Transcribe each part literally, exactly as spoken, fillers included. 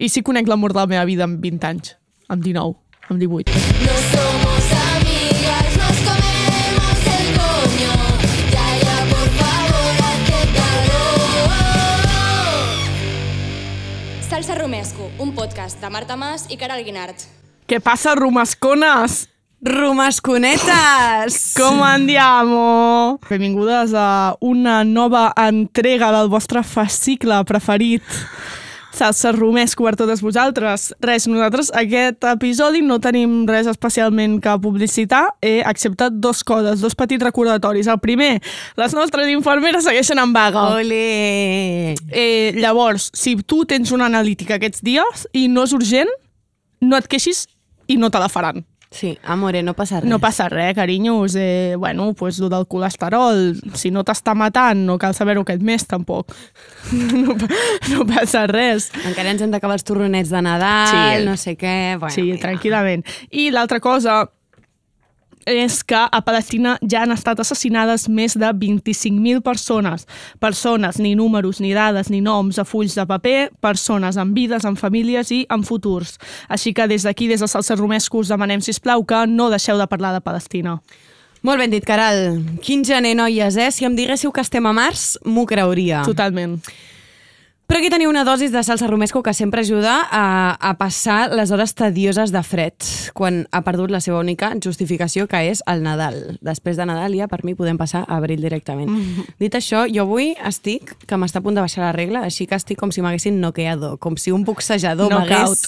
I sí conec l'amor de la meva vida amb vint anys, amb dinou, amb divuit. No somos amigas, nos comemos el coño. Ya, ya, por favor, acéptalo. Salsa Romesco, un podcast de Marta Mas i Caral Guinart. Què passa, rumascones? Rumasconetes! Com andiamo? Benvingudes a una nova entrega del vostre fascicle preferit. Salsa Romesco per totes vosaltres. Res, nosaltres aquest episodi no tenim res especialment que publicitar, eh, excepte dos coses, dos petits recordatoris. El primer, les nostres infermeres segueixen en vaga. Ole! Eh, llavors, si tu tens una analítica aquests dies i no és urgent, no et queixis i no te la faran. Sí, amore, no passa res. No passa res, carinyos. Eh, bueno, pues lo del colesterol, si no t'està matant, no cal saber-ho aquest mes, tampoc. No, no passa res. Encara ens hem d'acabar els torronets de Nadal, Sí. no sé què... Bueno, Sí, mira. tranquil·lament. I l'altra cosa és que a Palestina ja han estat assassinades més de vint-i-cinc mil persones. Persones, ni números, ni dades, ni noms a fulls de paper, persones amb vides, amb famílies i amb futurs. Així que des d'aquí, des de Salsa Romesco, us demanem, sisplau, que no deixeu de parlar de Palestina. Molt ben dit, Caral. Quin gener, noies, eh? Si em diguéssiu que estem a març, m'ho creuria. Totalment. Però aquí teniu una dosis de salsa romesco que sempre ajuda a, a passar les hores tedioses de fred, quan ha perdut la seva única justificació, que és el Nadal. Després de Nadal ja, per mi, podem passar a abril directament. Mm. Dit això, jo avui estic, que m'està a punt de baixar la regla, així que estic com si m'haguessin noqueado, com si un boxejador m'hagués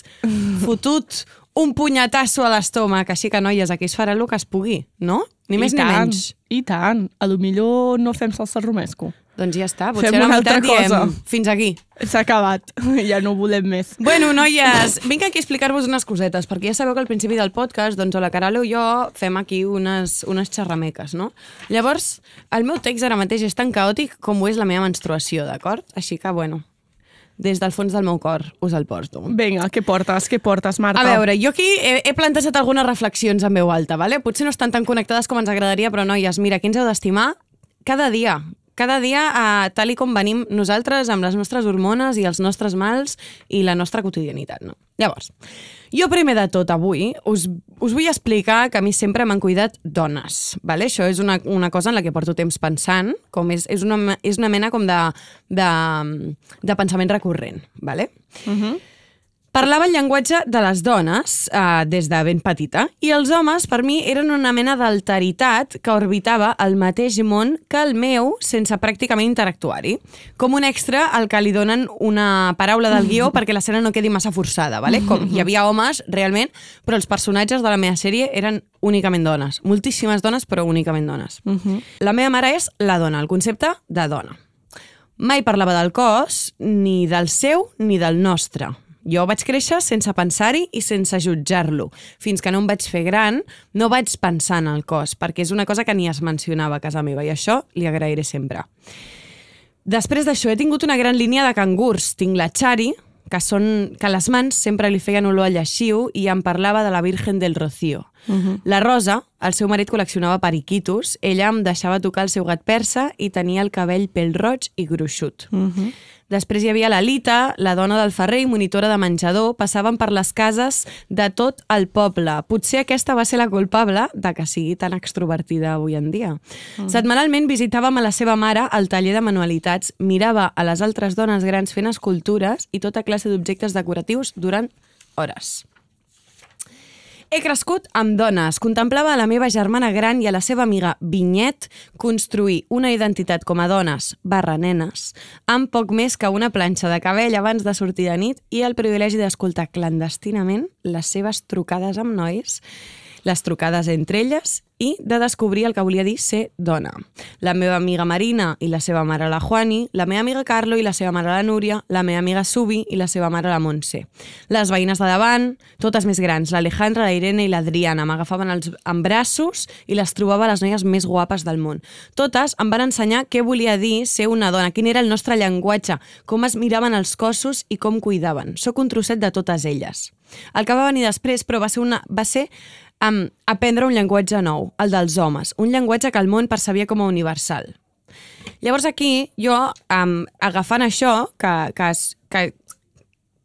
fotut un punyetasso a l'estómac. Així que, noies, aquí es farà el que es pugui, no? Ni més I ni tant, menys. I tant. A lo millor no fem Salsa Romesco. Doncs ja està, potser Fem a la una meitat altra cosa. diem fins aquí. S'ha acabat. Ja no volem més. Bueno, noies, vinc aquí a explicar-vos unes cosetes, perquè ja sabeu que al principi del podcast, doncs, la Caral o jo fem aquí unes, unes xerrameques, no? Llavors, el meu text ara mateix és tan caòtic com ho és la meva menstruació, d'acord? Així que, bueno, des del fons del meu cor us el porto. Vinga, què portes? Què portes, Marta? A veure, jo aquí he, he plantejat algunes reflexions en veu alta, vale? Potser no estan tan connectades com ens agradaria, però, noies, mira, aquí ens heu d'estimar cada dia. Cada dia, eh, tal i com venim nosaltres amb les nostres hormones i els nostres mals i la nostra quotidianitat, no? Llavors, jo primer de tot avui us, us vull explicar que a mi sempre m'han cuidat dones, vale? Això és una, una cosa en la que porto temps pensant, com és, és, una, és una mena com de, de, de pensament recurrent, vale? Uh-huh. Parlava el llenguatge de les dones eh, des de ben petita i els homes, per mi, eren una mena d'alteritat que orbitava el mateix món que el meu sense pràcticament interactuar-hi. Com un extra al que li donen una paraula del guió perquè l'escena no quedi massa forçada, vale? Com hi havia homes, realment, però els personatges de la meva sèrie eren únicament dones. Moltíssimes dones, però únicament dones. Uh-huh. La meva mare és la dona, el concepte de dona. Mai parlava del cos, ni del seu ni del nostre. Jo vaig créixer sense pensar-hi i sense jutjar-lo. Fins que no em vaig fer gran, no vaig pensar en el cos, perquè és una cosa que ni es mencionava a casa meva, i això li agrairé sempre. Després d'això he tingut una gran línia de cangurs. Tinc la Chari, que, són, que les mans sempre li feien olor a lleixiu i em parlava de la Virgen del Rocío. Uh-huh. La Rosa, el seu marit col·leccionava periquitos, ella em deixava tocar el seu gat persa i tenia el cabell pèl roig i gruixut. Uh-huh. Després hi havia la Lita, la dona del ferrer i monitora de menjador, passaven per les cases de tot el poble. Potser aquesta va ser la culpable de que sigui tan extrovertida avui en dia. Uh-huh. Setmanalment visitàvem a la seva mare al taller de manualitats, mirava a les altres dones grans fent escultures i tota classe d'objectes decoratius durant hores. He crescut amb dones. Contemplava a la meva germana gran i a la seva amiga Vinyet construir una identitat com a dones barra nenes amb poc més que una planxa de cabell abans de sortir de nit i el privilegi d'escoltar clandestinament les seves trucades amb nois, les trucades entre elles i de descobrir el que volia dir ser dona. La meva amiga Marina i la seva mare la Juani, la meva amiga Carlo i la seva mare la Núria, la meva amiga Subi i la seva mare la Montse. Les veïnes de davant, totes més grans, l'Alejandra, la Irene i l'Adriana, m'agafaven els en braços i les trobava les noies més guapes del món. Totes em van ensenyar què volia dir ser una dona, quin era el nostre llenguatge, com es miraven els cossos i com cuidaven. Soc un trosset de totes elles. El que va venir després, però, va ser, una, va ser um, aprendre un llenguatge nou, el dels homes, un llenguatge que el món percebia com a universal. Llavors aquí, jo, um, agafant això, que, que, es, que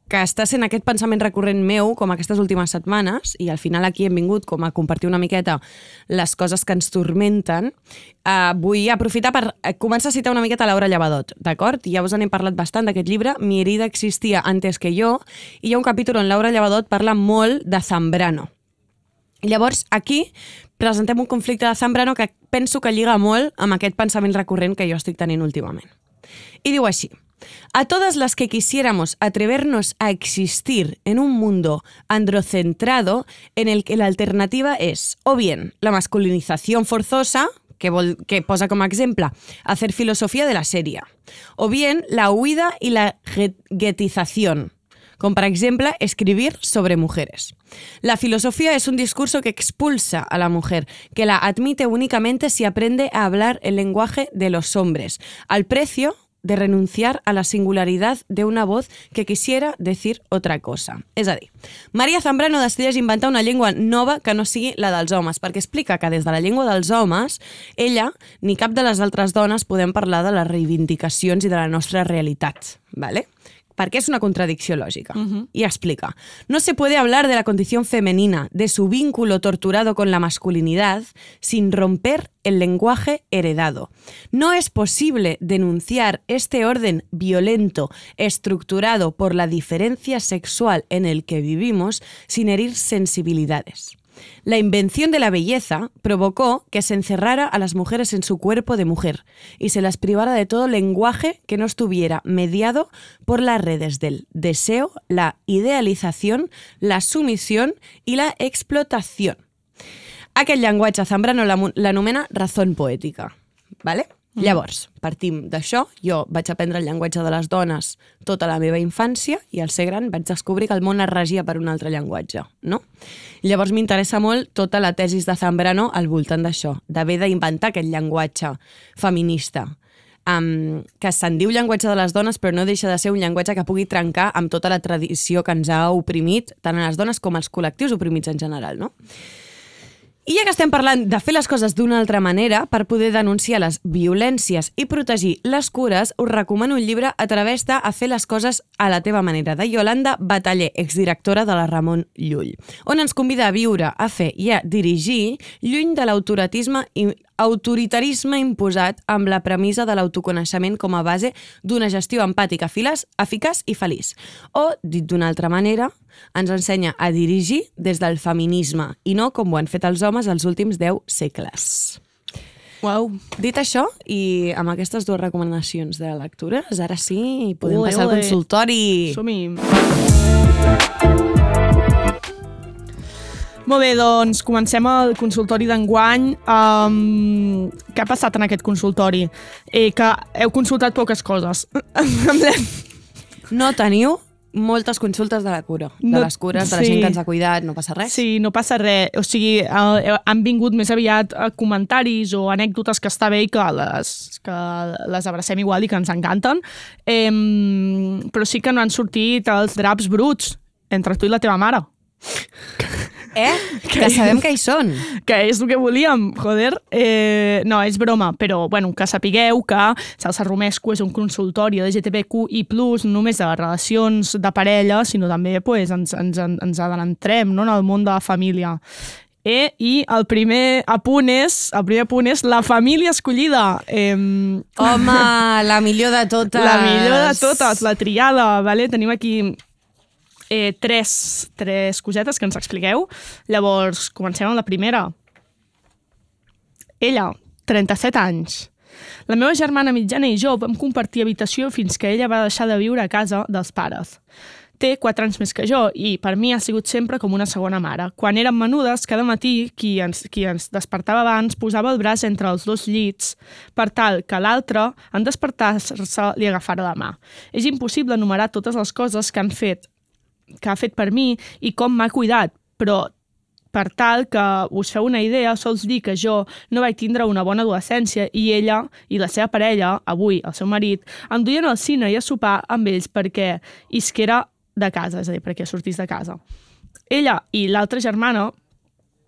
que està sent aquest pensament recurrent meu, com aquestes últimes setmanes, i al final aquí hem vingut com a compartir una miqueta les coses que ens turmenten, uh, vull aprofitar per començar a citar una miqueta Laura Llevadot, d'acord? Ja us n'hem parlat bastant d'aquest llibre, Mi herida existia antes que yo, i hi ha un capítol on Laura Llevadot parla molt de Zambrano. Llavors, aquí presentem un conflicte de Zambrano que penso que lliga molt amb aquest pensament recurrent que jo estic tenint últimament. Y digo así: a todas las que quisiéramos atrevernos a existir en un mundo androcentrado en el que la alternativa es o bien la masculinización forzosa, que, vol, que posa com a exemple hacer filosofía de la serie, o bien la huida y la guetización, como por ejemplo escribir sobre mujeres. La filosofía es un discurso que expulsa a la mujer, que la admite únicamente si aprende a hablar el lenguaje de los hombres, al precio de renunciar a la singularidad de una voz que quisiera decir otra cosa. És a dir, Maria Zambrano decideix inventar una llengua nova que no sigui la dels homes, perquè explica que des de la llengua dels homes, ella ni cap de les altres dones podem parlar de les reivindicacions i de la nostra realitat, ¿vale? Perquè és una contradicció lògica. Uh-huh. Y explica: no se puede hablar de la condición femenina, de su vínculo torturado con la masculinidad, sin romper el lenguaje heredado. No es posible denunciar este orden violento estructurado por la diferencia sexual en el que vivimos sin herir sensibilidades. La invención de la belleza provocó que se encerrara a las mujeres en su cuerpo de mujer y se las privara de todo lenguaje que no estuviera mediado por las redes del deseo, la idealización, la sumisión y la explotación. Aquest llenguatge Zambrano l'anomena razón poètica, ¿vale? Mm. Llavors, partim d'això. Jo vaig aprendre el llenguatge de les dones tota la meva infància i al ser gran vaig descobrir que el món es regia per un altre llenguatge, no? Llavors m'interessa molt tota la tesis de Zambrano al voltant d'això, d'haver d'inventar aquest llenguatge feminista, um, que se'n diu llenguatge de les dones però no deixa de ser un llenguatge que pugui trencar amb tota la tradició que ens ha oprimit tant a les dones com als col·lectius oprimits en general, no? I ja que estem parlant de fer les coses d'una altra manera per poder denunciar les violències i protegir les cures, us recomano un llibre a través de A fer les coses a la teva manera, de Yolanda Bataller, exdirectora de la Ramon Llull, on ens convida a viure, a fer i a dirigir lluny de l'autoritarisme i autoritarisme imposat amb la premissa de l'autoconeixement com a base d'una gestió empàtica eficaç i feliç. O, dit d'una altra manera, ens ensenya a dirigir des del feminisme i no com ho han fet els homes els últims deu segles. Uau. Dit això, i amb aquestes dues recomanacions de lectures, ara sí, podem Ule, passar al ule. consultori. Som-hi. Molt bé, doncs comencem el consultori d'enguany. Um, què ha passat en aquest consultori? Eh, que heu consultat poques coses. No teniu moltes consultes de la cura, de No, les cures, de la sí. gent que ens ha cuidat, no passa res? Sí, no passa res. O sigui, eh, han vingut més aviat eh, comentaris o anècdotes que està bé i que les, que les abracem igual i que ens encanten. Eh, però sí que no han sortit els draps bruts entre tu i la teva mare. Eh? Que sabem que hi són. Que és el que volíem, joder. Eh, no, és broma, però bueno, que sapigueu que Salsa Romesco és un consultori L G T B Q i plus, no només de relacions de parella, sinó també pues, ens, ens, ens adentrem, no?, en el món de la família. Eh, I el primer apunt és, el primer apunt és la família escollida. Eh, Home, la millor de totes. La millor de totes, la triada, vale? Tenim aquí eh, tres, tres cosetes que ens expliqueu. Llavors, comencem amb la primera. Ella, trenta-set anys. La meva germana mitjana i jo vam compartir habitació fins que ella va deixar de viure a casa dels pares. Té quatre anys més que jo i per mi ha sigut sempre com una segona mare. Quan érem menudes, cada matí qui ens, qui ens despertava abans posava el braç entre els dos llits per tal que l'altre, en despertar-se, li agafara la mà. És impossible enumerar totes les coses que han fet, que ha fet per mi i com m'ha cuidat, però per tal que us feu una idea, sols dir que jo no vaig tindre una bona adolescència i ella i la seva parella, avui el seu marit, em duien al cine i a sopar amb ells perquè isquera de casa, és a dir, perquè sortís de casa. Ella i l'altra germana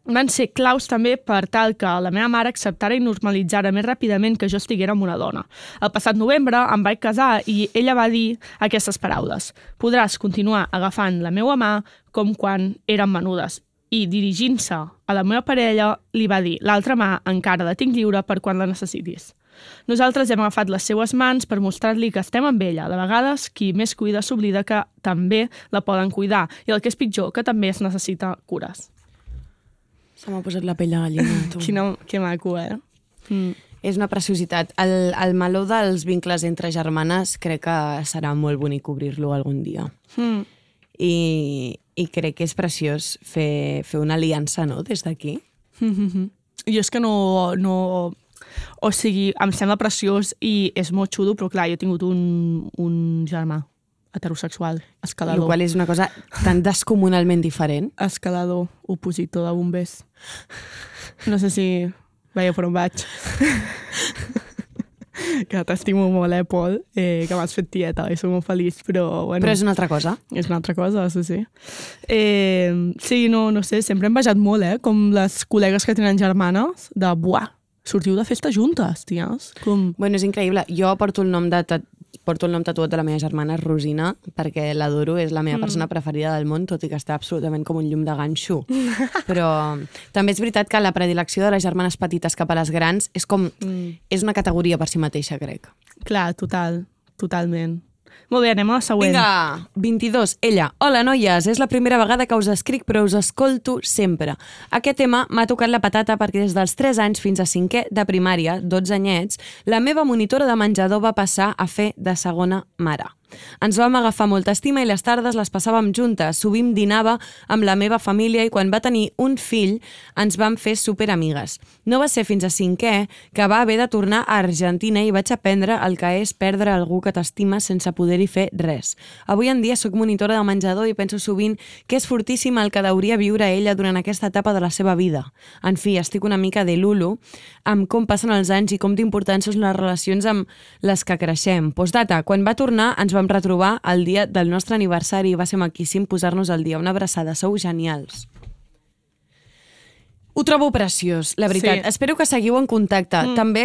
van ser claus també per tal que la meva mare acceptara i normalitzara més ràpidament que jo estiguera amb una dona. El passat novembre em vaig casar i ella va dir aquestes paraules: podràs continuar agafant la meva mà com quan érem menudes. I dirigint-se a la meva parella li va dir: l'altra mà encara la tinc lliure per quan la necessitis. Nosaltres hem agafat les seues mans per mostrar-li que estem amb ella. De vegades, qui més cuida s'oblida que també la poden cuidar i el que és pitjor, que també es necessita cures. Se m'ha posat la pell de gallina, tu. Quina, que maco, eh? Mm. És una preciositat. El, el meló dels vincles entre germanes crec que serà molt bonic obrir-lo algun dia. Mm. I, I crec que és preciós fer, fer una aliança, no?, des d'aquí. Mm-hmm. Jo és que no, no... O sigui, em sembla preciós i és molt xulo, però clar, jo he tingut un, un germà heterosexual, escalador. El qual és una cosa tan descomunalment diferent. Escalador, opositor de bombers. No sé si veieu per on vaig. Que t'estimo molt, eh, Pol? Eh, que m'has fet tieta i soc molt feliç, però... Bueno, però és una altra cosa. És una altra cosa, sí, sí. Eh, sí, no, no sé, sempre hem vejat molt, eh? Com les col·legues que tenen germanes, de, buah, sortiu de festa juntes, ties. Com... Bueno, és increïble. Jo porto el nom de porto el nom tatuat de la meva germana Rosina, perquè l'adoro, és la meva mm. persona preferida del món, tot i que està absolutament com un llum de ganxo. Però també és veritat que la predilecció de les germanes petites cap a les grans és com... Mm. és una categoria per si mateixa, crec. Clar, total, totalment. Molt bé, anem a la següent. Vinga, vint-i-dos. Ella. Hola, noies. És la primera vegada que us escric, però us escolto sempre. Aquest tema m'ha tocat la patata perquè des dels tres anys fins a cinquè de primària, dotze anyets, la meva monitora de menjador va passar a fer de segona mare. Ens vam agafar molta estima i les tardes les passàvem juntes. Sovint dinava amb la meva família i quan va tenir un fill ens vam fer superamigues. No va ser fins a cinquè que va haver de tornar a Argentina i vaig aprendre el que és perdre algú que t'estima sense poder-hi fer res. Avui en dia soc monitora de menjador i penso sovint que és fortíssim el que hauria viure ella durant aquesta etapa de la seva vida. En fi, estic una mica de lulo amb com passen els anys i com d'importants són les relacions amb les que creixem. Postdata, quan va tornar ens vam retrobar el dia del nostre aniversari i va ser maquíssim posar-nos al dia. Una abraçada, sou genials. Ho trobo preciós, la veritat. Sí. Espero que seguiu en contacte. Mm. També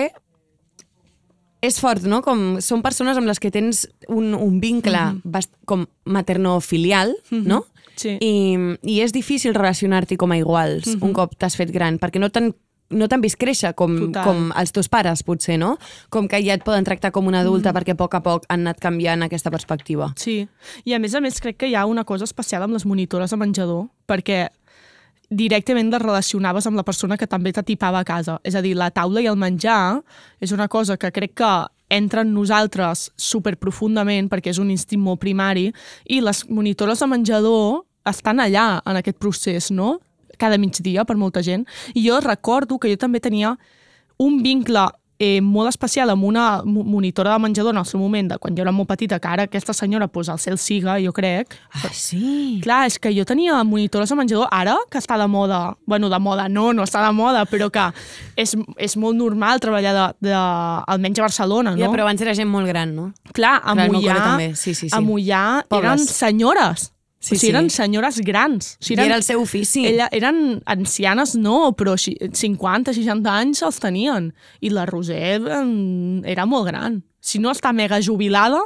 és fort, no? Com són persones amb les que tens un, un vincle mm-hmm. com maternofilial, mm-hmm. no? Sí. I, I és difícil relacionar-t'hi com a iguals mm-hmm. un cop t'has fet gran, perquè no t'han no t'han vist créixer com, com els teus pares, potser, no? Com que ja et poden tractar com una adulta mm. perquè a poc a poc han anat canviant aquesta perspectiva. Sí, i a més a més crec que hi ha una cosa especial amb les monitores de menjador, perquè directament les relacionaves amb la persona que també t'atipava a casa. És a dir, la taula i el menjar és una cosa que crec que entra en nosaltres superprofundament perquè és un instint molt primari i les monitores de menjador estan allà en aquest procés, no? Cada migdia per molta gent. I jo recordo que jo també tenia un vincle eh, molt especial amb una monitora de menjador en el seu moment, de quan jo era molt petita, que ara aquesta senyora pues, al cel siga, jo crec. Ah, sí? Clar, és que jo tenia monitores de menjador ara, que està de moda, bueno, de moda no, no està de moda, però que és, és molt normal treballar de, de, almenys a Barcelona, no? Ja, però abans era gent molt gran, no? Clar, a Moià, sí, sí, sí. a Moià eren senyores. Sí, o sigui, eren senyores grans. O sigui, eren, I era el seu ofici. Ella, eren ancianes, no, però cinquanta, seixanta anys els tenien. I la Roser era molt gran. Si no està mega jubilada,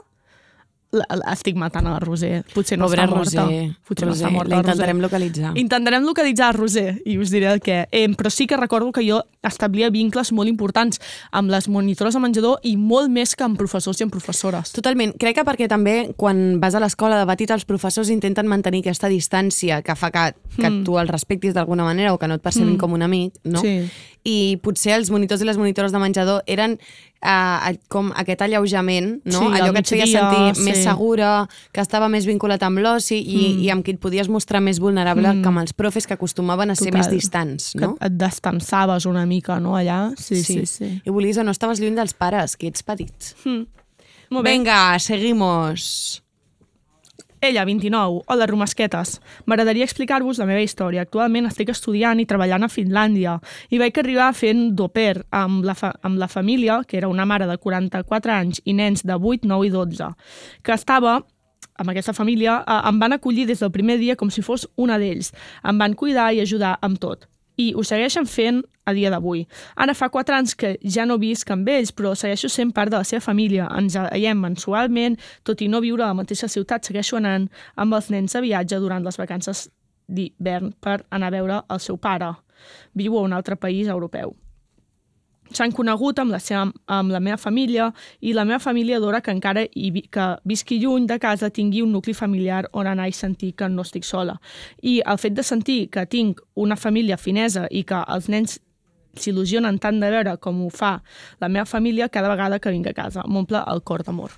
estic matant a la Roser. Potser no Pobre està morta. Roser. Potser Roser. no està morta. La intentarem localitzar. Intentarem localitzar a Roser i us diré el què. Eh, però sí que recordo que jo establia vincles molt importants amb les monitores de menjador i molt més que amb professors i amb professores. Totalment. Crec que perquè també quan vas a l'escola de petit els professors intenten mantenir aquesta distància que fa que, que mm. tu el respectis d'alguna manera o que no et percebin mm. com un amic, no? Sí. I potser els monitors i les monitores de menjador eren uh, com aquest alleujament, no? Sí, allò que et feia sentir sí. més segura, que estava més vinculat amb l'oci i, mm. i amb qui et podies mostrar més vulnerable mm. que amb els profes que acostumaven a ser Total. Més distants, no? Que et destensaves una mica, no, allà? Sí, sí, sí. sí. I volies o no estaves lluny dels pares, que ets petit. Mm. Molt bé. Vinga, seguimos. Ella, vint-i-nou. Hola, romesquetes. M'agradaria explicar-vos la meva història. Actualment estic estudiant i treballant a Finlàndia i vaig arribar fent d'au pair amb la, fa amb la família, que era una mare de quaranta-quatre anys i nens de vuit, nou i dotze, que estava amb aquesta família, eh, em van acollir des del primer dia com si fos una d'ells. Em van cuidar i ajudar amb tot. i ho segueixen fent a dia d'avui. Ara fa quatre anys que ja no visc amb ells, però segueixo sent part de la seva família. Ens veiem mensualment, tot i no viure a la mateixa ciutat, segueixo anant amb els nens a viatge durant les vacances d'hivern per anar a veure el seu pare. Viu a un altre país europeu. S'han conegut amb la, seva, amb la meva família i la meva família adora que encara hi vi, que visqui lluny de casa tingui un nucli familiar on anar i sentir que no estic sola. I el fet de sentir que tinc una família finesa i que els nens s'il·lusionen tant de veure com ho fa la meva família cada vegada que vinc a casa. M'omple el cor d'amor.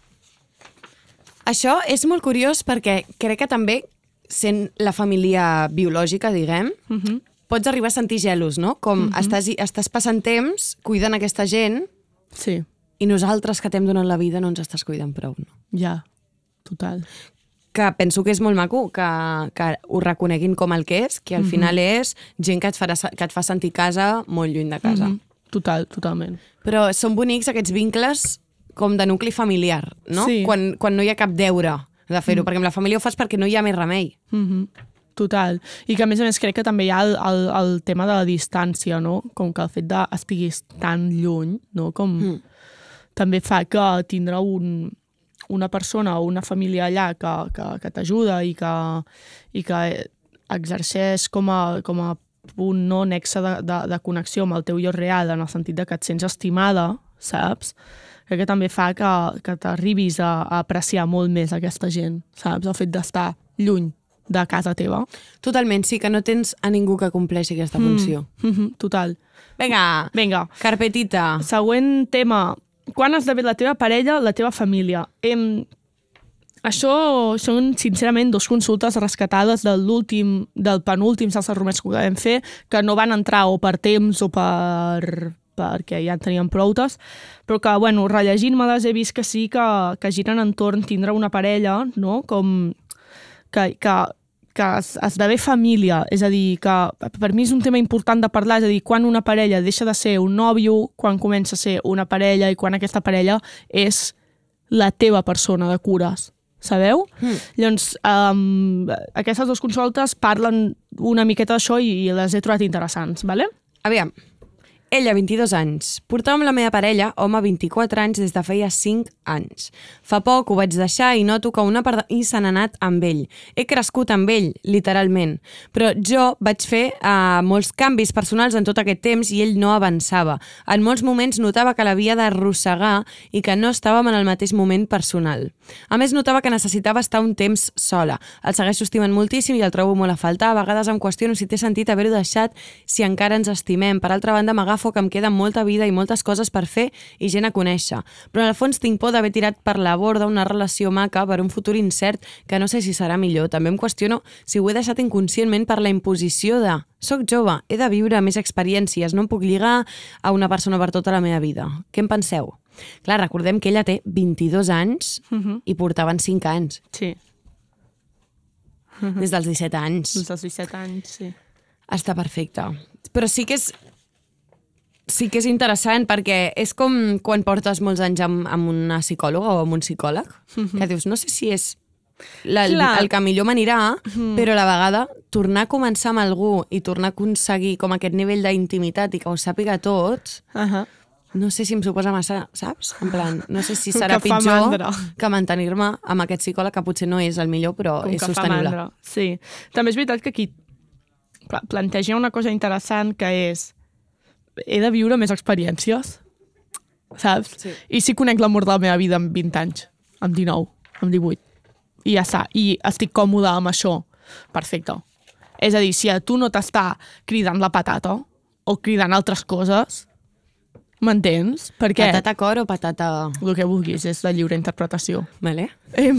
Això és molt curiós perquè crec que també, sent la família biològica, diguem, uh-huh. pots arribar a sentir gelos, no? Com uh-huh. estàs, estàs passant temps cuidant aquesta gent sí. i nosaltres que t'hem donat la vida no ens estàs cuidant prou, no? Ja, total. Que penso que és molt maco que, que ho reconeguin com el que és, que al uh-huh. final és gent que et, farà, que et fa sentir casa molt lluny de casa. Uh-huh. Total, totalment. Però són bonics aquests vincles com de nucli familiar, no? Sí. Quan, quan no hi ha cap deure de fer-ho, uh-huh. perquè amb la família ho fas perquè no hi ha més remei. Mhm. Total. I que, a més a més, crec que també hi ha el, el, el tema de la distància, no? Com que el fet d'estiguis tan lluny, no? Com mm. també fa que tindrà un, una persona o una família allà que, que, que t'ajuda i que, i que exerceix com a, com a punt no nexe de, de, de connexió amb el teu jo real, en el sentit de que et sents estimada, saps? Crec que també fa que, que t'arribis a, a apreciar molt més aquesta gent, saps? El fet d'estar lluny de casa teva. Totalment, sí, que no tens a ningú que compleixi aquesta funció. Mm, mm -hmm, total. Vinga, Vinga. Carpetita. Següent tema. Quan esdevé la teva parella, la teva família? Em... Això són, sincerament, dos consultes rescatades de l'últim, del penúltim Salsa Romesco que vam fer, que no van entrar o per temps o per... perquè ja en teníem proutes, però que, bueno, rellegint-me-les he vist que sí que, que giren entorn tindre una parella, no?, com... que, que que es, esdevé família, és a dir, que per mi és un tema important de parlar, és a dir, quan una parella deixa de ser un nòvio, quan comença a ser una parella i quan aquesta parella és la teva persona de cures, sabeu? Mm. Llavors, um, aquestes dues consultes parlen una miqueta d'això i, i les he trobat interessants, vale? Aviam. Ella, vint-i-dos anys. Portava amb la meva parella, home, vint-i-quatre anys, des de feia cinc anys. Fa poc ho vaig deixar i noto que una part de mi se n'ha anat amb ell. He crescut amb ell, literalment. Però jo vaig fer uh, molts canvis personals en tot aquest temps i ell no avançava. En molts moments notava que l'havia d'arrossegar i que no estàvem en el mateix moment personal. A més, notava que necessitava estar un temps sola. El segueixo estimant moltíssim i el trobo molt a faltar. A vegades em qüestiono si té sentit haver-ho deixat, si encara ens estimem. Per altra banda, m'agafo que em queda molta vida i moltes coses per fer i gent a conèixer. Però en el fons tinc por d'haver tirat per la borda una relació maca per un futur incert que no sé si serà millor. També em qüestiono si ho he deixat inconscientment per la imposició de soc jove, he de viure més experiències, no em puc lligar a una persona per tota la meva vida. Què en penseu? Clar, recordem que ella té vint-i-dos anys uh-huh. i portaven cinc anys. Sí. Uh-huh. Des dels disset anys. Des dels disset anys, sí. Està perfecte. Però sí que és sí que és interessant perquè és com quan portes molts anys amb, amb una psicòloga o amb un psicòleg, mm-hmm. que dius, no sé si és la, el, el que millor m'anirà, mm. però a la vegada tornar a començar amb algú i tornar a aconseguir com aquest nivell d'intimitat i que ho sàpiga tot, uh-huh. no sé si em suposa massa, saps? En plan, no sé si serà que pitjor que mantenir-me amb aquest psicòleg, que potser no és el millor, però com és sostenible. Sí. També és veritat que aquí planteja una cosa interessant que és he de viure més experiències, saps? Sí. I sí conec l'amor de la meva vida amb vint anys, amb dinou, amb divuit. I ja està. I estic còmoda amb això. Perfecte. És a dir, si a tu no t'està cridant la patata o cridant altres coses, m'entens? Perquè... Patata cor o patata... El que vulguis, és de lliure interpretació. Vale. Eh,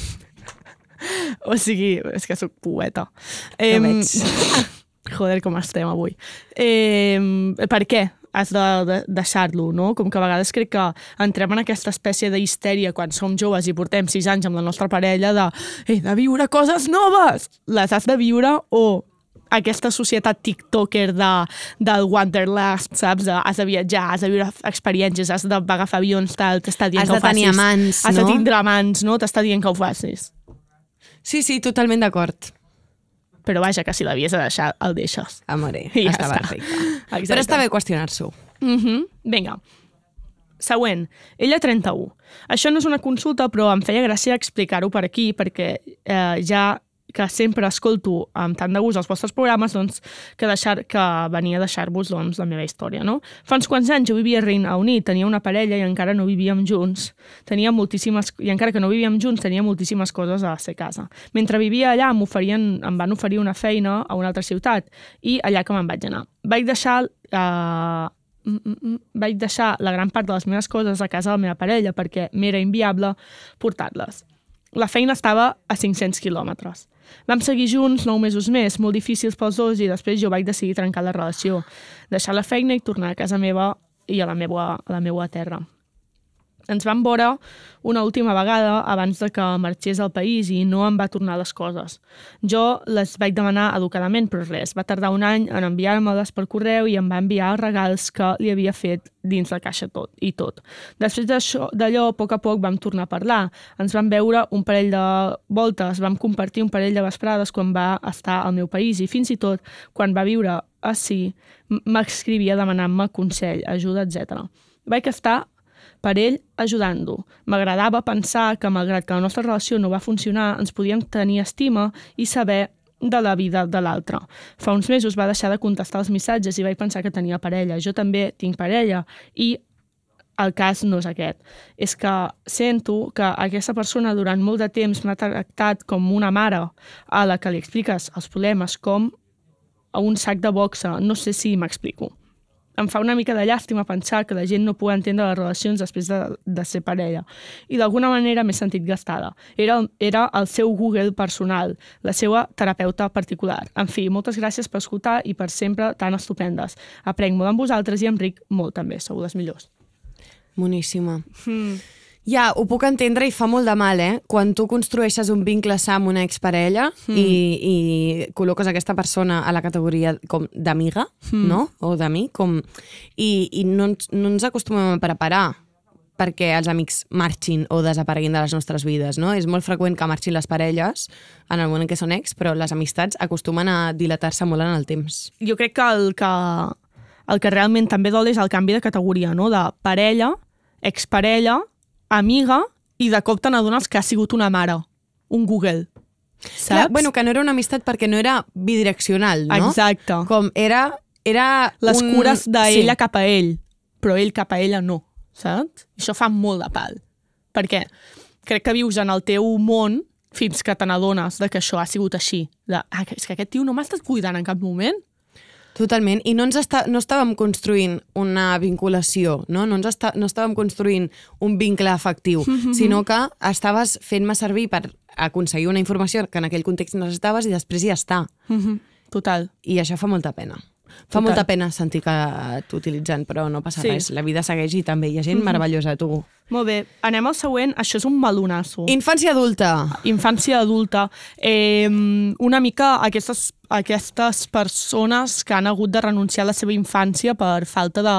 o sigui, és que soc poeta. Eh, no veig. Joder, com estem avui. Eh, per què has de, de deixar-lo, no? Com que a vegades crec que entrem en aquesta espècie d'histèria quan som joves i portem sis anys amb la nostra parella de he de viure coses noves! Les has de viure o aquesta societat tiktoker de, del Wanderlust, saps? De, has de viatjar, has de viure experiències, has d'agafar avions, tal, t'està dient has que ho facis. Has de tenir amants, has no? Has de tindre amants, no? T'està dient que ho facis. Sí, sí, totalment d'acord. però vaja, que si l'havies de deixar, el deixes. Amore, I ja està està. perfecte. Exacte. Però està bé qüestionar-s'ho. Mhm. Vinga. Següent, ella trenta-u. Això no és una consulta, però em feia gràcia explicar-ho per aquí, perquè eh, ja que sempre escolto amb tant de gust els vostres programes, doncs, que, deixar, que venia a deixar-vos doncs, la meva història. No? Fa uns quants anys jo vivia a Regne Unit, tenia una parella i encara no vivíem junts. Tenia moltíssimes, I encara que no vivíem junts, tenia moltíssimes coses a ser casa. Mentre vivia allà em, oferien, em van oferir una feina a una altra ciutat i allà que me'n vaig anar. Vaig deixar... Eh, Mm, mm, mm. Vaig deixar la gran part de les meves coses a casa de la meva parella perquè m'era inviable portar-les. La feina estava a cinc-cents quilòmetres. Vam seguir junts nou mesos més, molt difícils pels dos, i després jo vaig decidir trencar la relació, deixar la feina i tornar a casa meva i a la meva, a la meva terra. Ens vam veure una última vegada abans de que marxés al país i no em va tornar les coses. Jo les vaig demanar educadament, però res. Va tardar un any en enviar-me-les per correu i em va enviar els regals que li havia fet dins la caixa tot i tot. Després d'allò, a poc a poc vam tornar a parlar. Ens vam veure un parell de voltes, vam compartir un parell de vesprades quan va estar al meu país i fins i tot quan va viure ací m'escrivia demanant-me consell, ajuda, etcètera. Vaig estar per ell ajudant-lo. M'agradava pensar que, malgrat que la nostra relació no va funcionar, ens podíem tenir estima i saber de la vida de l'altre. Fa uns mesos va deixar de contestar els missatges i vaig pensar que tenia parella. Jo també tinc parella i el cas no és aquest. És que sento que aquesta persona durant molt de temps m'ha tractat com una mare a la que li expliques els problemes com a un sac de boxa. No sé si m'explico. Em fa una mica de llàstima pensar que la gent no pugui entendre les relacions després de, de ser parella. I d'alguna manera m'he sentit gastada. Era, era el seu Google personal, la seva terapeuta particular. En fi, moltes gràcies per escoltar i per sempre tan estupendes. Aprenc molt amb vosaltres i Enric molt també. Sou les millors. Moníssima. Mm. Ja, ho puc entendre i fa molt de mal, eh? Quan tu construeixes un vincle sa amb una exparella mm. i, i col·loques aquesta persona a la categoria com d'amiga, mm. no? O d'amic, com... I, i no, ens, no ens acostumem a preparar perquè els amics marxin o desapareguin de les nostres vides, no? És molt freqüent que marxin les parelles en el moment en què són ex, però les amistats acostumen a dilatar-se molt en el temps. Jo crec que el que, el que realment també dol és el canvi de categoria, no? De parella, exparella, amiga, i de cop te n'adones que ha sigut una mare, un Google, saps? Clar, bueno, que no era una amistat perquè no era bidireccional, no? Exacte. Com era... era les un... cures d'ella sí. cap a ell, però ell cap a ella no, saps? I això fa molt de pal, perquè crec que vius en el teu món fins que te n'adones de que això ha sigut així. De, ah, és que aquest tio no m'ha estat cuidant en cap moment. Totalment, i no, ens està, no estàvem construint una vinculació, no, no, ens està, no estàvem construint un vincle afectiu, mm-hmm. sinó que estaves fent-me servir per aconseguir una informació que en aquell context necessitaves i després ja està. Mm-hmm. Total. I això fa molta pena. Fa Total. molta pena sentir que t'utilitzen, però no passa sí. res. La vida segueix i també hi ha gent mm-hmm. meravellosa, tu. Molt bé, anem al següent. Això és un melonasso. Infància adulta. Infància adulta. Eh, una mica aquestes, aquestes persones que han hagut de renunciar a la seva infància per falta de,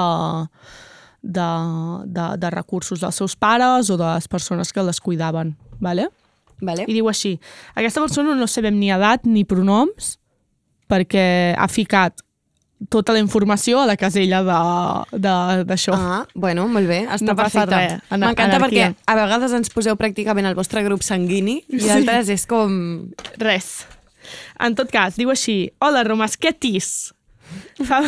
de, de, de recursos dels seus pares o de les persones que les cuidaven. Vale? Vale. I diu així, aquesta persona no sabem ni edat ni pronoms perquè ha ficat tota la informació a la casella d'això. Ah, bueno, molt bé, està no perfecte. M'encanta perquè a vegades ens poseu pràcticament el vostre grup sanguini i sí. altres és com... Res. En tot cas, diu així, hola, Romasquetis. Fa...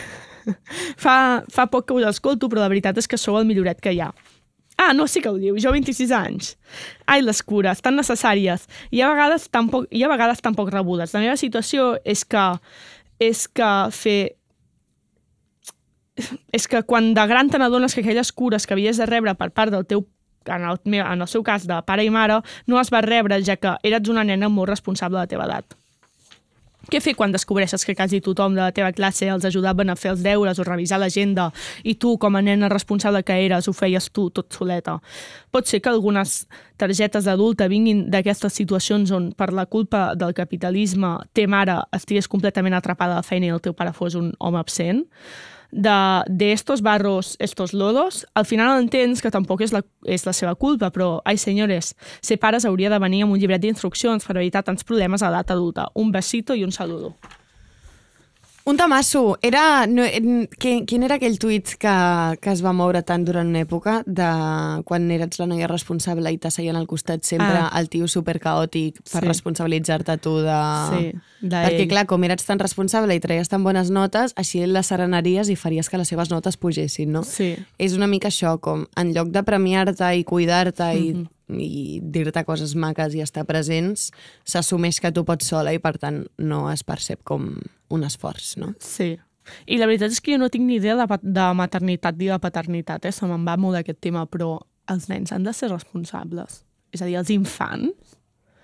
fa, fa poc que us escolto, però la veritat és que sou el milloret que hi ha. Ah, no, sí que ho diu, jo vint-i-sis anys. Ai, les cures, tan necessàries. I a vegades tan poc, i a vegades tan poc rebudes. La meva situació és que és que fer... És que quan de gran te n'adones que aquelles cures que havies de rebre per part del teu, en el, en el seu cas, de pare i mare, no les vas rebre, ja que eres una nena molt responsable de la teva edat. Què fer quan descobreixes que quasi tothom de la teva classe els ajudaven a fer els deures o revisar l'agenda i tu, com a nena responsable que eres, ho feies tu tot soleta? Pot ser que algunes targetes d'adulta vinguin d'aquestes situacions on, per la culpa del capitalisme, te mare estigués completament atrapada a la feina i el teu pare fos un home absent? de, de estos barros, estos lodos, al final entens que tampoc és la, és la seva culpa, però, ai senyores, ser pares hauria de venir amb un llibret d'instruccions per evitar tants problemes a l'edat adulta. Un besito i un saludo. Un tamasso. Era, no, quin, quin era aquell tuit que, que es va moure tant durant una època de quan eres la noia responsable i t'asseien al costat sempre ah. el tio supercaòtic per sí. responsabilitzar-te tu de... Sí, de Perquè, ell. clar, com eres tan responsable i treies tan bones notes, així les serenaries i faries que les seves notes pugessin, no? Sí. És una mica això, com en lloc de premiar-te i cuidar-te mm-hmm. i, i dir-te coses maques i estar presents, s'assumeix que tu pots sola i, per tant, no es percep com un esforç, no? Sí. I la veritat és que jo no tinc ni idea de, de maternitat ni de paternitat, eh? Se me'n va molt aquest tema, però els nens han de ser responsables. És a dir, els infants...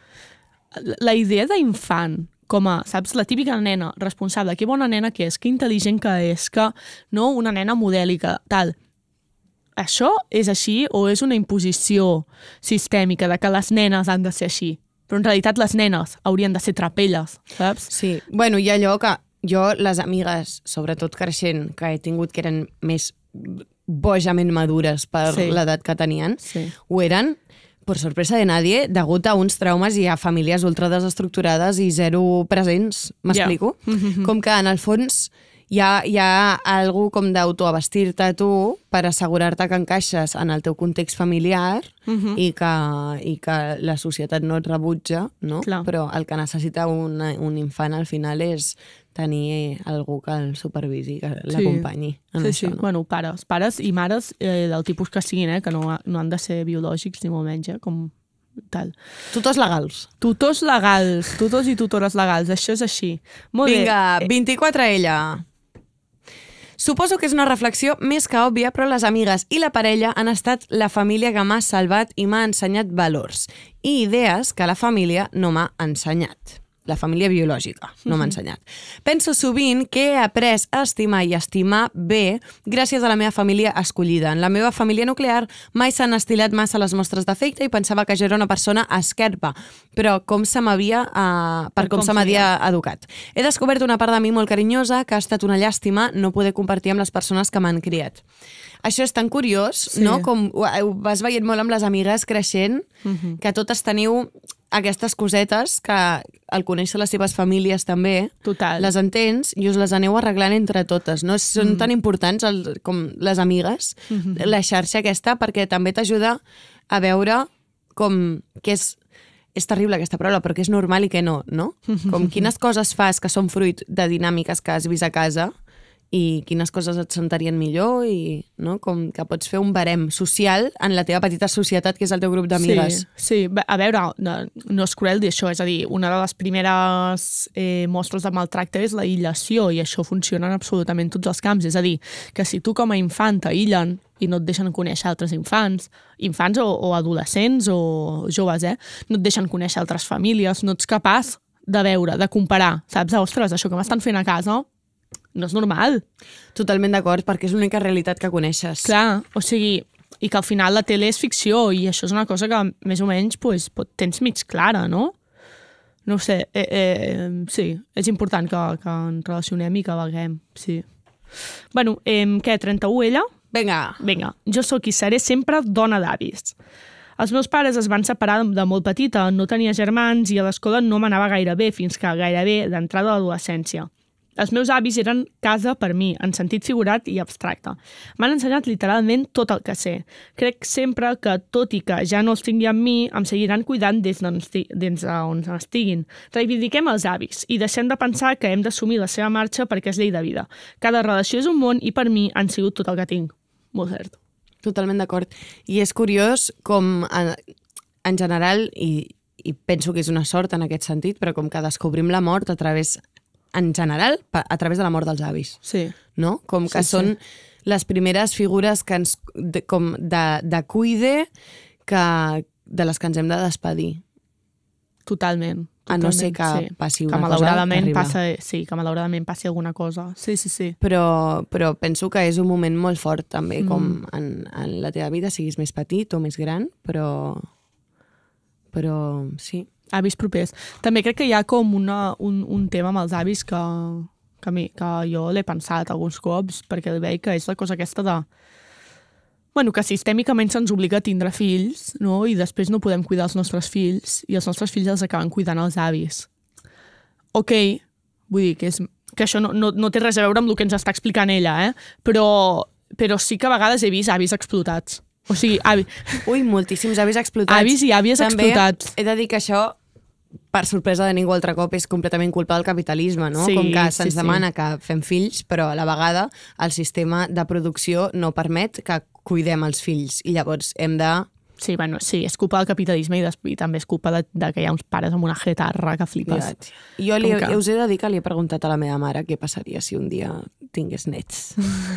La idea d'infant, com a, saps, la típica nena responsable, que bona nena que és, que intel·ligent que és, que, no, una nena modèlica, tal... Això és així o és una imposició sistèmica de que les nenes han de ser així? Però en realitat les nenes haurien de ser trapelles, saps? Sí, bueno, hi ha allò que jo, les amigues, sobretot creixent, que he tingut que eren més bojament madures per sí. l'edat que tenien, sí. ho eren, per sorpresa de nadie, degut a uns traumes i a famílies ultra desestructurades i zero presents, m'explico? Yeah. Mm-hmm. Com que, en el fons, hi ha, hi ha algú com d'autoabastir-te a tu per assegurar-te que encaixes en el teu context familiar uh-huh. i, que, i que la societat no et rebutja, no? Clar. Però el que necessita un, un infant al final és tenir algú que el supervisi, que sí. l'acompanyi en sí, això. Sí. No? Bueno, pares, pares i mares eh, del tipus que siguin, eh, que no, no han de ser biològics ni molt menys, eh, com tal. Tutors legals. Tutors legals, tutors i tutores legals, això és així. Molt Vinga, bé. vint-i-quatre ella. Suposo que és una reflexió més que òbvia, però les amigues i la parella han estat la família que m'ha salvat i m'ha ensenyat valors i idees que la família no m'ha ensenyat. La família biològica no m'ha ensenyat. Penso sovint que he après a estimar i a estimar bé gràcies a la meva família escollida. En la meva família nuclear mai s'han estilat massa les mostres d'afecte i pensava que jo era una persona esquerpa, però com se m'havia, uh, per, per com, com se m'havia educat. He descobert una part de mi molt carinyosa que ha estat una llàstima no poder compartir amb les persones que m'han criat. Això és tan curiós, sí. no? Com ho, ho vas veient molt amb les amigues creixent, uh-huh. que totes teniu aquestes cosetes que al conèixer les seves famílies també Total. les entens i us les aneu arreglant entre totes. No? Són mm. tan importants el, com les amigues, mm-hmm. la xarxa aquesta, perquè també t'ajuda a veure com que és és terrible aquesta paraula, però que és normal i que no, no? Com quines coses fas que són fruit de dinàmiques que has vist a casa i quines coses et sentarien millor i no? Com que pots fer un barem social en la teva petita societat que és el teu grup d'amigues. Sí, sí, a veure, no, no és cruel dir això, és a dir, una de les primeres eh, mostres de maltracte és l'aïllació i això funciona en absolutament tots els camps, és a dir, que si tu com a infant t'aïllen i no et deixen conèixer altres infants, infants o, o adolescents o joves, eh? No et deixen conèixer altres famílies, no ets capaç de veure, de comparar, saps? Ostres, això que m'estan fent a casa no és normal. Totalment d'acord, perquè és l'única realitat que coneixes. Clar, o sigui, i que al final la tele és ficció i això és una cosa que més o menys pues, tens mig clara, no? No ho sé, eh, eh, sí, és important que, que ens relacionem i que valguem, sí. Bueno, eh, què, trenta-u ella? Vinga. Vinga, jo sóc i seré sempre dona d'avis. Els meus pares es van separar de molt petita, no tenia germans i a l'escola no m'anava gaire bé fins que gairebé d'entrada a l'adolescència. Els meus avis eren casa per mi, en sentit figurat i abstracte. M'han ensenyat literalment tot el que sé. Crec sempre que, tot i que ja no els tingui amb mi, em seguiran cuidant des d'on estiguin. Reivindiquem els avis i deixem de pensar que hem d'assumir la seva marxa perquè és llei de vida. Cada relació és un món i per mi han sigut tot el que tinc. Molt cert. Totalment d'acord. I és curiós com, en, en general, i, i penso que és una sort en aquest sentit, però com que descobrim la mort a través en general, a través de la mort dels avis. Sí. No? Com que sí, són sí. les primeres figures que ens, de, com de, de cuide que, de les que ens hem de despedir. Totalment. A no ser que sí. passi una que cosa terrible. Passa, sí, que malauradament passi alguna cosa. Sí, sí, sí. Però, però penso que és un moment molt fort també, mm. com en, en la teva vida, siguis més petit o més gran, però, però sí. Avis propers. També crec que hi ha com una, un, un tema amb els avis que, que, mi, que jo l'he pensat alguns cops, perquè veig que és la cosa aquesta de... Bueno, que sistèmicament se'ns obliga a tindre fills, no? I després no podem cuidar els nostres fills, i els nostres fills els acaben cuidant els avis. Ok, vull dir que, és, que això no, no, no té res a veure amb el que ens està explicant ella, eh? Però, però sí que a vegades he vist avis explotats. O sigui, avi... Ui, moltíssims avis explotats. Avis i àvies També explotats. He de dir que això, per sorpresa de ningú altre cop, és completament culpa del capitalisme, no? Sí, Com que sí, se'ns sí. demana que fem fills, però a la vegada el sistema de producció no permet que cuidem els fills. I llavors hem de... Sí, bueno, sí, és culpa del capitalisme i, des, i també és culpa de, de que hi ha uns pares amb una jetarra que flipes. Mirat. Jo li, Com que- us he de dir que li he preguntat a la meva mare què passaria si un dia tingués nets.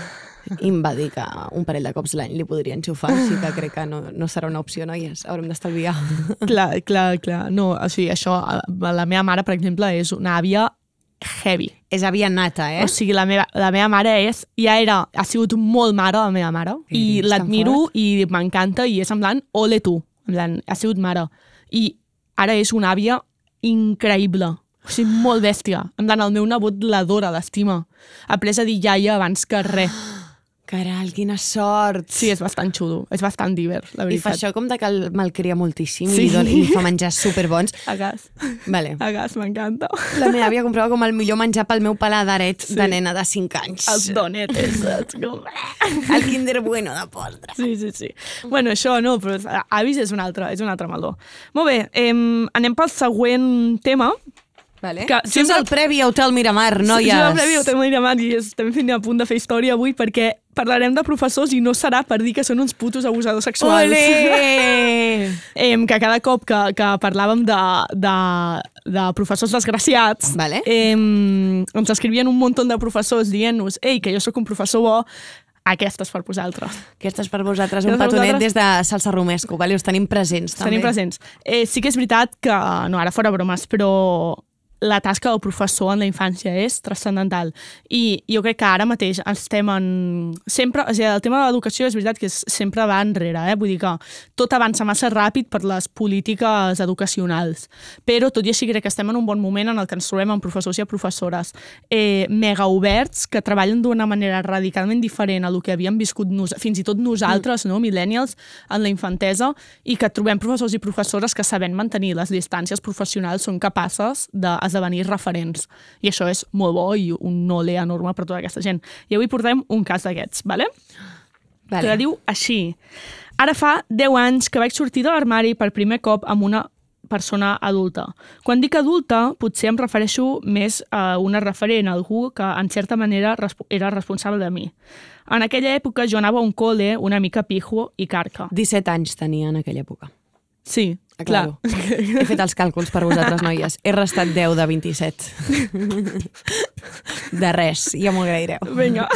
I em va dir que un parell de cops l'any li podria enxufar, així que crec que no, no serà una opció, noies. Haurem d'estalviar. Clar, clar, clar. No, o sigui, això, la meva mare, per exemple, és una àvia heavy. És àvia nata, eh? O sigui, la meva, la meva mare és, ja era, ha sigut molt mare la meva mare, Eres i tan l'admiro fort. i m'encanta, i és en plan, ole tu, en plan, ha sigut mare. I ara és una àvia increïble, o sigui, molt bèstia. En plan, el meu nebot l'adora, l'estima. Ha après a dir iaia abans que res. Caral, quina sort! Sí, és bastant xulo, és bastant divert, la I fa veritat. això com de que el malcria moltíssim Sí. i, li dona, i li fa menjar superbons. A gas, Vale. a gas, m'encanta. La meva àvia comprava com el millor menjar pel meu paladaret Sí. de nena de cinc anys. Els donetes, saps? Com... El Kinder Bueno de postre. Sí, sí, sí. Bueno, això no, però avis és un altre, és un altre meló. Molt bé, em, anem pel següent tema. Vale. Que Això és sempre- el previ a Hotel Miramar, noies. Jo el previ ho tengo Miramar i estem fent a punt de fer història avui perquè parlarem de professors i no serà per dir que són uns putos abusadors sexuals. Ole! Em, que cada cop que, que parlàvem de, de, de professors desgraciats, Vale. em, ens escrivien un munt de professors dient-nos ei, que jo sóc un professor bo, aquesta és per vosaltres. Aquesta és per vosaltres, un Aquesta és per petonet vosaltres. des de Salsa Romesco, vale? Us tenim presents, Els també. tenim presents. Eh, sí que és veritat que, no, ara fora bromes, però la tasca del professor en la infància és transcendental. I jo crec que ara mateix estem en... Sempre, o sigui, el tema de l'educació és veritat que és, sempre va enrere, eh? Vull dir que tot avança massa ràpid per les polítiques educacionals. Però tot i així crec que estem en un bon moment en el que ens trobem amb professors i professores eh, mega oberts que treballen d'una manera radicalment diferent a lo que havíem viscut nos, fins i tot nosaltres, mm. no, millennials, en la infantesa, i que trobem professors i professores que sabent mantenir les distàncies professionals són capaces d'esdevenir referents. I això és molt bo i un ole enorme per tota aquesta gent. I avui portem un cas d'aquests, vale? Vale. Que diu així. Ara fa deu anys que vaig sortir de l'armari per primer cop amb una persona adulta. Quan dic adulta, potser em refereixo més a una referent, a algú que en certa manera era responsable de mi. En aquella època jo anava a un col·le una mica pijo i carca. disset anys tenia en aquella època. Sí, Aclaro. clar. He fet els càlculs per vosaltres, noies. He restat deu de vint-i-set. De res, ja m'ho agraireu. Vinga.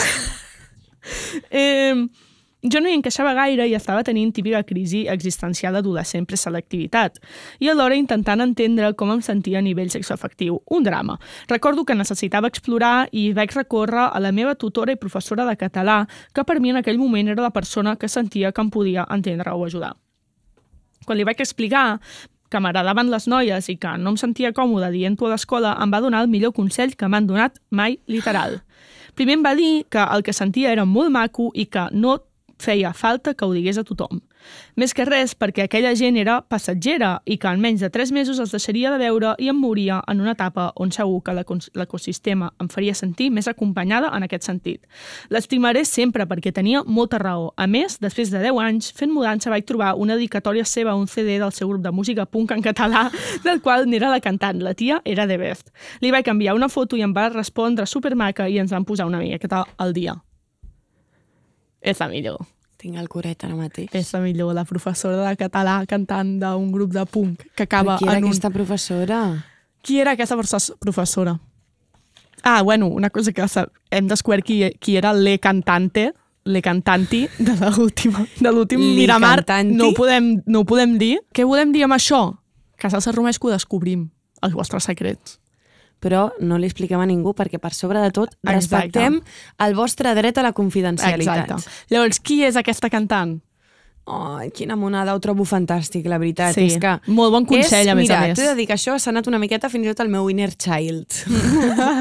eh, jo no hi encaixava gaire i estava tenint típica crisi existencial d'adolescent preselectivitat i alhora intentant entendre com em sentia a nivell sexoafectiu. Un drama. Recordo que necessitava explorar i vaig recórrer a la meva tutora i professora de català, que per mi en aquell moment era la persona que sentia que em podia entendre o ajudar. Quan li vaig explicar que m'agradaven les noies i que no em sentia còmode dient-ho a l'escola, em va donar el millor consell que m'han donat mai, literal. Primer em va dir que el que sentia era molt maco i que no feia falta que ho digués a tothom. Més que res perquè aquella gent era passatgera i que en menys de tres mesos els deixaria de veure i em mouria en una etapa on segur que l'ecosistema em faria sentir més acompanyada en aquest sentit. L'estimaré sempre perquè tenia molta raó. A més, després de deu anys, fent mudança vaig trobar una dedicatòria seva a un C D del seu grup de música punk en català, del qual n'era la cantant. La tia era The Best. Li vaig enviar una foto i em va respondre supermaca i ens vam posar una miqueta al dia. És la millor. Tinc el coret ara mateix. És la millor, la professora de català cantant d'un grup de punk que acaba Però qui era en un... aquesta professora? Qui era aquesta professora? Ah, bueno, una cosa que hem descobert qui, qui era le cantante, le cantanti de l'última, de l'últim Le Miramar. cantanti? No ho podem, no ho podem dir. Què volem dir amb això? Que a Salsa Romesco descobrim els vostres secrets. Però no li expliquem a ningú perquè, per sobre de tot, respectem el vostre dret a la confidencialitat. Exacte. Llavors, qui és aquesta cantant? Oh, quina monada, ho trobo fantàstic, la veritat. Sí, és que molt bon consell, és, a més mira, a més. T'he de dir que això s'ha anat una miqueta fins i tot al meu inner child.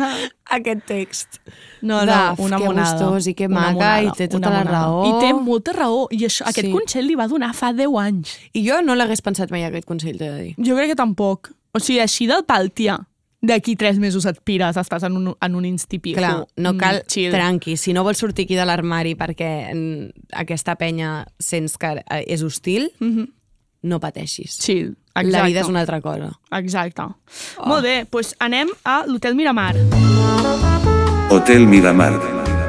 aquest text. No, no, Daf, una que monada. gustós i que Una maca monada, i té tota una la monada. raó. I té molta raó. I això, aquest Sí. consell li va donar fa deu anys. I jo no l'hagués pensat mai, aquest consell, t'he de dir. Jo crec que tampoc. O sigui, així del pal, tia, d'aquí tres mesos et pires, estàs en un, en un instipijo. Clar, no cal chill. tranqui. Si no vols sortir aquí de l'armari perquè mm, aquesta penya sents que eh, és hostil, Mm -hmm. no pateixis. Chill, exacte. La vida és una altra cosa. Exacte. Oh. Molt bé, doncs anem a l'Hotel Miramar. Hotel Miramar.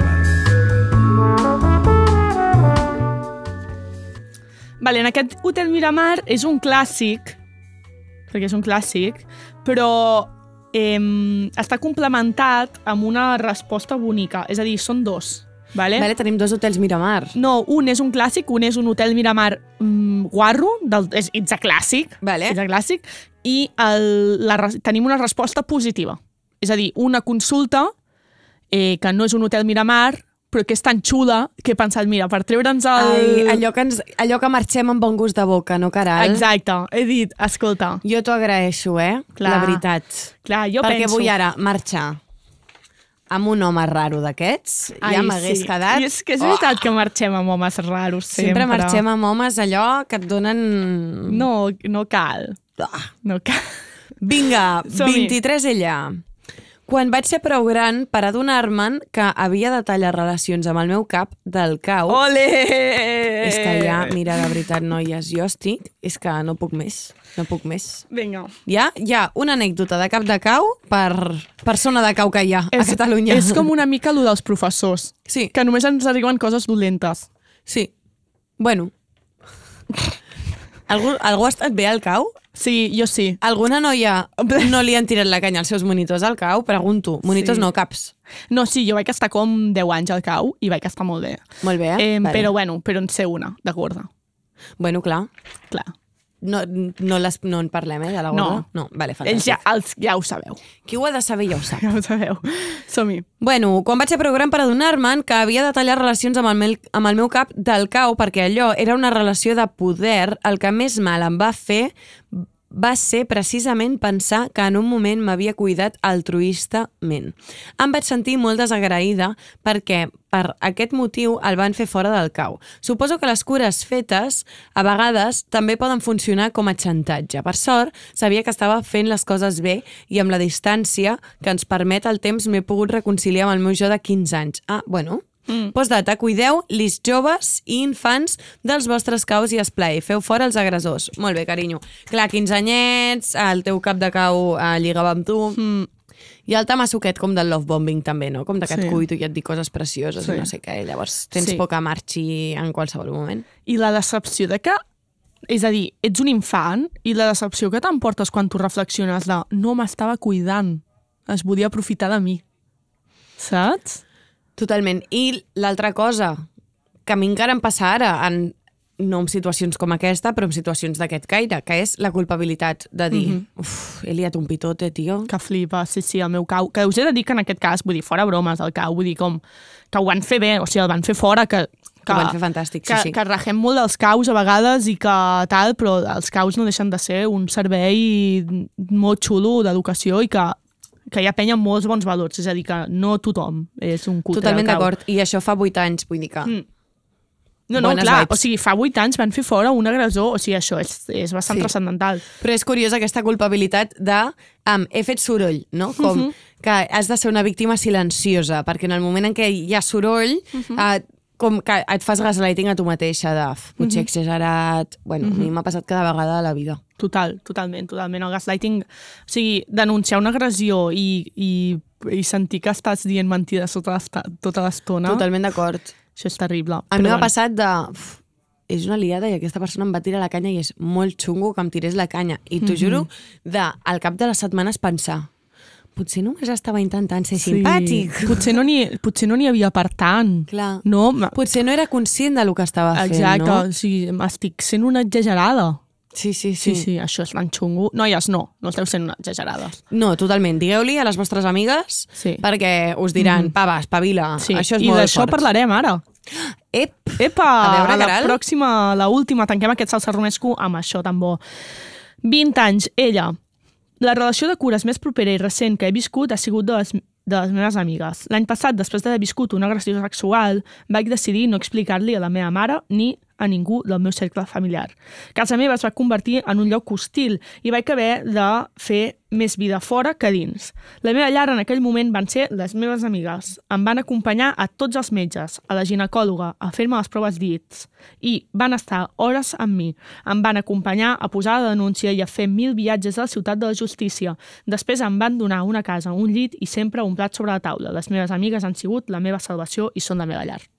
Vale, en aquest Hotel Miramar és un clàssic, perquè és un clàssic, però eh, està complementat amb una resposta bonica. És a dir, són dos. Vale? Vale, tenim dos hotels Miramar. No, un és un clàssic, un és un Hotel Miramar mm, guarro, del, és, it's a clàssic, Vale. it's a clàssic, i el, la, res- tenim una resposta positiva. És a dir, una consulta eh, que no és un Hotel Miramar, però que és tan xula que he pensat, mira, per treure'ns el... Ai, allò que, ens, allò que marxem amb bon gust de boca, no, caral? Exacte, he dit, escolta, Jo t'ho agraeixo, eh? Clar. La veritat. clar, jo Perquè penso... vull ara marxar amb un home raro d'aquests, Ai, ja m'hagués sí. quedat... I és que és veritat oh. que marxem amb homes raros, sempre. Sempre marxem amb homes allò que et donen... No, no cal, Ah. no cal. Vinga, Som-hi. vint-i-tres ella. Quan vaig ser prou gran per adonar-me'n que havia de tallar relacions amb el meu cap del cau... Ole! És que ja, mira, de veritat, noies, jo estic... És que no puc més, no puc més. Vinga. Hi ha, hi ha una anècdota de cap de cau per persona de cau que hi ha a Catalunya. És com una mica el dels professors, Sí, que només ens arriben coses dolentes. sí. Bueno. Algú, algú ha estat bé al cau? Sí, jo sí. Alguna noia no li han tirat la canya als seus monitors al cau? Pregunto. Monitors Sí. no, caps. No, sí, jo vaig estar com deu anys al cau i vaig estar molt bé. Molt bé, Eh, vale. Però bueno, però en sé una, de gorda. Bueno, clar. Clar. No, no, les, no en parlem, eh, de la gorda? No. No, vale, Ells fantàstic. ja, els, ja ho sabeu. Qui ho ha de saber ja ho sap. Ja ho sabeu. Som-hi. Bueno, quan vaig ser prou gran per adonar-me'n que havia de tallar relacions amb el, meu, amb el meu cap del cau perquè allò era una relació de poder, el que més mal em va fer va ser precisament pensar que en un moment m'havia cuidat altruistament. Em vaig sentir molt desagraïda perquè per aquest motiu el van fer fora del cau. Suposo que les cures fetes a vegades també poden funcionar com a xantatge. Per sort, sabia que estava fent les coses bé i amb la distància que ens permet el temps m'he pogut reconciliar amb el meu jo de quinze anys. Ah, bueno... Mm. Postdata, cuideu lis joves i infants dels vostres caus i esplai. Feu fora els agressors. Molt bé, carinyo. Clar, quinze anyets, el teu cap de cau eh, lligava amb tu... Mm. I el tamassuquet com del love bombing també, no? Com d'aquest Sí. cuito i et dic coses precioses Sí. i no sé què. Llavors tens Sí. por que marxi en qualsevol moment. I la decepció de que... És a dir, ets un infant i la decepció que t'emportes quan tu reflexiones de no m'estava cuidant, es volia aprofitar de mi. Saps? Totalment. I l'altra cosa, que a mi encara em passa ara, en, no en situacions com aquesta, però en situacions d'aquest caire, que és la culpabilitat de dir, Mhm. uf, he liat un pitote, tio. Que flipa, sí, sí, el meu cau. Que us he de dir que en aquest cas, vull dir, fora bromes, el cau, vull dir, com que ho van fer bé, o sigui, el van fer fora, que... que Ho van fer fantàstic, sí, que, sí. Que regem molt dels caus a vegades i que tal, però els caus no deixen de ser un servei molt xulo d'educació i que, que hi ha penya amb molts bons valors, és a dir, que no tothom és un culte Totalment del cau. d'acord. I això fa vuit anys, vull dir que... Mm. No, no, Bones clar, vibes. o sigui, fa vuit anys van fer fora un agressor, o sigui, això és, és bastant Sí. transcendental. Però és curiós aquesta culpabilitat de um, he fet soroll, no? Com Mhm. que has de ser una víctima silenciosa, perquè en el moment en què hi ha soroll, Mhm. uh, com que et fas gaslighting a tu mateixa, de "Uf, potser he Mhm. exagerat... Bueno, a mi m'ha passat cada vegada de la vida. Total, totalment, totalment. El gaslighting, o sigui, denunciar una agressió i, i, i sentir que estàs dient mentides tota l'esta- tota l'estona, Totalment d'acord. això és terrible. A mi Però m'ha bueno. passat de... Uf, és una liada i aquesta persona em va tirar la canya i és molt xungo que em tirés la canya. I t'ho Mhm. juro, de, al cap de les setmanes pensar potser només estava intentant ser simpàtic. Potser no n'hi potser no n'hi havia per tant. Clar. No, ma- Potser no era conscient del que estava fent, exacte, no? o sigui, estic sent una exagerada. Sí, sí, Sí, sí. sí, això és tan xungo. Noies, no, no esteu sent exagerades. No, totalment. Digueu-li a les vostres amigues Sí. perquè us diran, Mhm. pava, espavila. Sí. Això és I molt d'això fort. parlarem ara. Ep! Epa! A veure, la Caral. pròxima, la última, tanquem aquest salsa romesco amb això tan bo. vint anys, ella. La relació de cures més propera i recent que he viscut ha sigut de les, de les meves amigues. L'any passat, després d'haver viscut una agressió sexual, vaig decidir no explicar-li a la meva mare ni a ningú del meu cercle familiar. Casa meva es va convertir en un lloc hostil i vaig haver de fer més vida fora que dins. La meva llar en aquell moment van ser les meves amigues. Em van acompanyar a tots els metges, a la ginecòloga, a fer-me les proves dits i van estar hores amb mi. Em van acompanyar a posar la denúncia i a fer mil viatges a la ciutat de la justícia. Després em van donar una casa, un llit i sempre un plat sobre la taula. Les meves amigues han sigut la meva salvació i són la meva llar.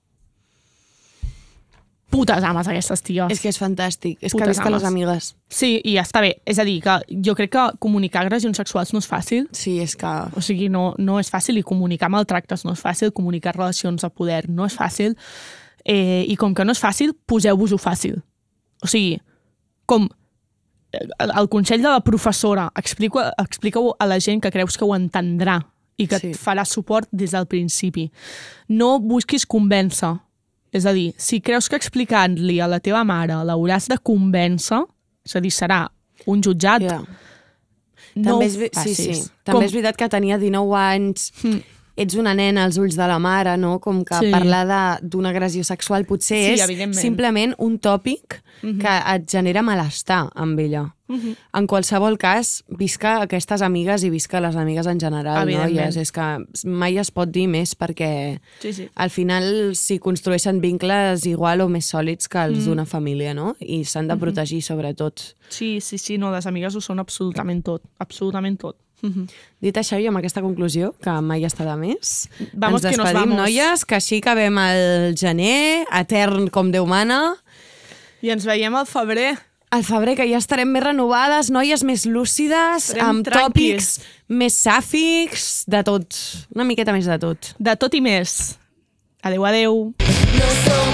Putes ames, aquestes ties. És que és fantàstic. És Putes que visca ames. les amigues. Sí, i ja està bé. És a dir, que jo crec que comunicar agressions sexuals no és fàcil. Sí, és que... O sigui, no, no és fàcil, i comunicar maltractes no és fàcil, comunicar relacions de poder no és fàcil, eh, i com que no és fàcil, poseu-vos-ho fàcil. O sigui, com el consell de la professora, explica-ho explica a la gent que creus que ho entendrà i que Sí. et farà suport des del principi. No busquis convèncer. És a dir, si creus que explicant-li a la teva mare l'hauràs de convèncer, és a dir, serà un jutjat, Yeah. no També ho és, ve- sí, sí. facis. També Com- és veritat que tenia dinou anys, Mm. ets una nena als ulls de la mare, no? Com que Sí. parlar de- d'una agressió sexual potser Sí, és evidentment. simplement un tòpic Mhm. que et genera malestar amb ella. Mhm. En qualsevol cas, visca aquestes amigues i visca les amigues en general, Evidentment. noies. És que mai es pot dir més perquè Sí, sí. al final s'hi construeixen vincles igual o més sòlids que els Mm. d'una família, no? I s'han de protegir sobretot. Sí, sí, sí, no, les amigues ho són absolutament tot, absolutament tot. Mhm. Dit això, i amb aquesta conclusió, que mai està de més, Vamos ens que nos despedim, vamos. noies, que així acabem el gener, etern com Déu mana. I ens veiem al febrer. Al febrer, que ja estarem més renovades, noies més lúcides, Estarem amb tranquils. tòpics més sàfics, de tot. Una miqueta més de tot. De tot i més. Adeu, adeu. No som